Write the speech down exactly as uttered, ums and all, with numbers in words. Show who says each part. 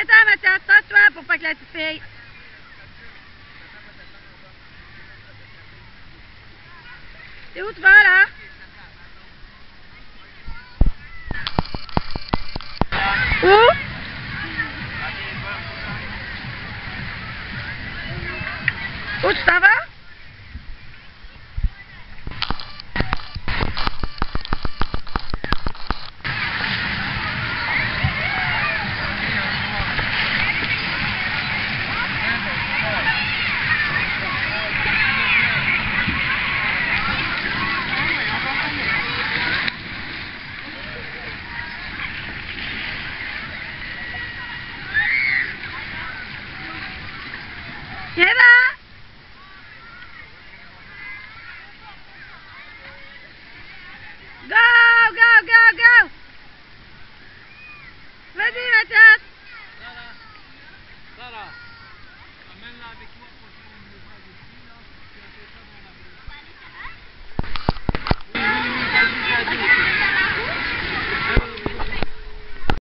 Speaker 1: Attends, Mathias, toi pour pas que la petite fille. Et où tu vas, là? Où? Où tu t'en vas? Viens là! Go, go, go, go! Vas-y, Mathias!
Speaker 2: Sarah, Sarah, amène-la avec toi pour faire une leçon de ski, là. Tu as fait ça dans la vie.